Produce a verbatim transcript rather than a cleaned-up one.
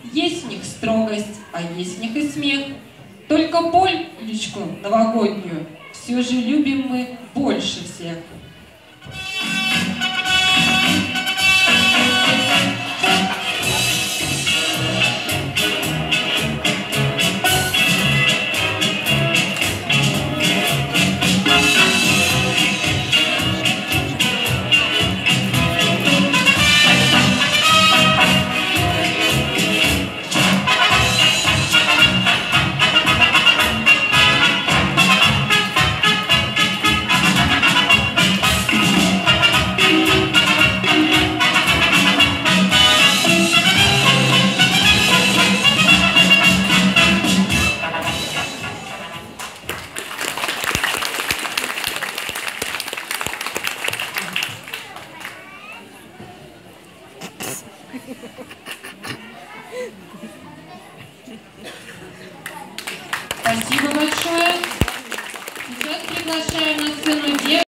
Есть в них строгость, а есть в них и смех. Только Полечку новогоднюю все же любим мы больше всех. Спасибо большое. Сейчас приглашаем на сцену девушку.